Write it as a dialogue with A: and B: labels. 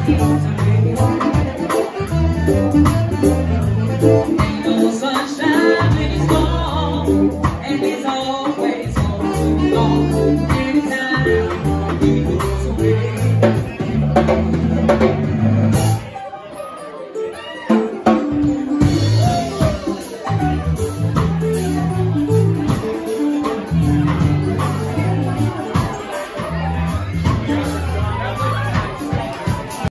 A: Ain't no sunshine when it's gone, and it's always gone.